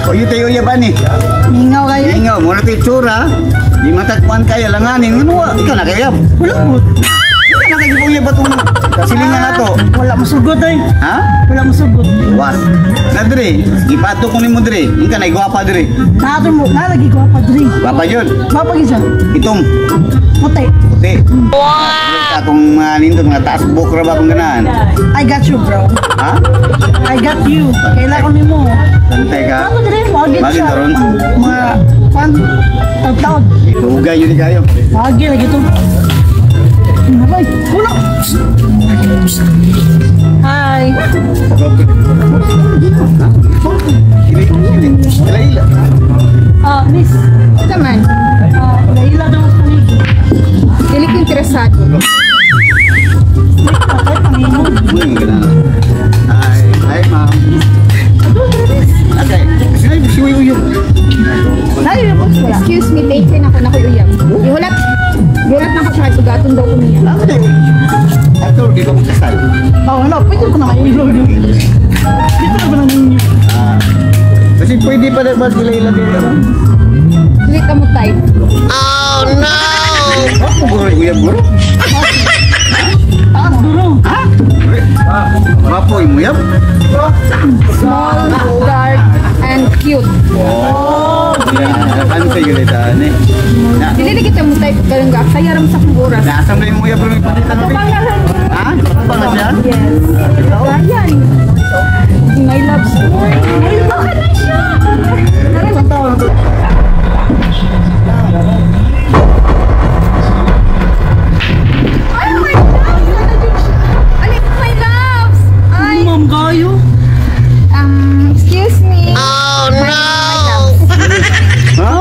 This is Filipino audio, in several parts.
O yun tayo ya ba ni? Mingaw kayo. Ingaw, muna tayo tsura. Di matakpuan kaya langanin. Ano wa? Ikaw na kaya? Wala po. Ikaw na kaya po ya ba itong silingan na to? Wala masugod ay. Ha? Wala masugod. Was. Na dire, ipato ko ni mo dire. Ika na igwapa dire. Nato mo, nalagi ko pa diri. Gwapa yun. Bapa gisa. Itong. Mutay. Puti. Wow! Akong nindot nga taas bukra ba akong ganaan? I got you, bro. Ha? I got you. Kailan ko nimo. Santay ka. Nato diri magit Magit siya. karon? Mga pan tagtaon. Itugay yun kayo. Lagi lagi to. Ay, wala. Hi. Ila-ila. Miss. Ito man, Laila daw sa panigi. dili ko interesado. Hi, ma'am. Okay. Sino yung siwi uyong? Laila mo wala. Excuse me, take na ako na ko'y uyang. Ihulat na ko siya, tugatong daw ko niya. Ato, di ba mo kasal? Ano, pwede ko naman i-vlog yun. Dito na ba na ninyo? Kasi pwede pa na ba sila dito? Dili ka mo type. Ako guro, uyang guro? Taas duro. Ha? Wapo yung uyang? Small, dark, and cute. Oh, ano sa'yo yun ito, eh? Dili kita mo type kalang gak. Saya ram sa kong oras. Nasaan na yung uyang pero may palitan na ba? Ha? Kapag na siya? Yes. Ayan. My love story. Baka na siya. Ay, my loves! Alin, my loves! Ay, Ma'am kayo. excuse me. Ha?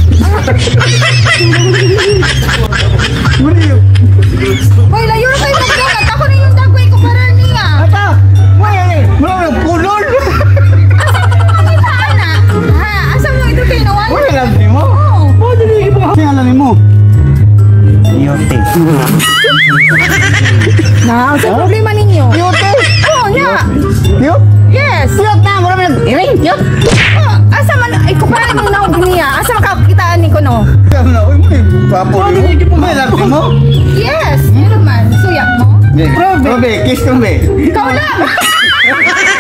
Ano yun? Hoy, layo na kayo magdagat. Ako na yung dagway ko para niya. Ata! Wait! Wala na pulol! Kita, ana. Ha, asa mo ito kayo nawan? Wala lang di mo? Oo. Oh, dili iba. Kasi alam mo. Yote. Na, sa problema ninyo? Yote? Oo, niya. Yot? Yes. Yot na! Wala mo lang. Yot! Oh, asa man, ay kumpara nung naog niya. Asa makakitaan ni ko no? Kaya na, uy mo eh. Papo mo. May lang di mo? Yes, yun naman. Suyak mo? Probe, kiss ko be. Ikaw lang!